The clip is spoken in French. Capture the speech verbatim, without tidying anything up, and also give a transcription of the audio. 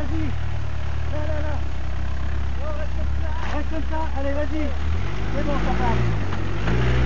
vas-y. Là, là, là. Oh, reste comme ça. Reste comme ça. Allez, vas-y. C'est bon, ça passe.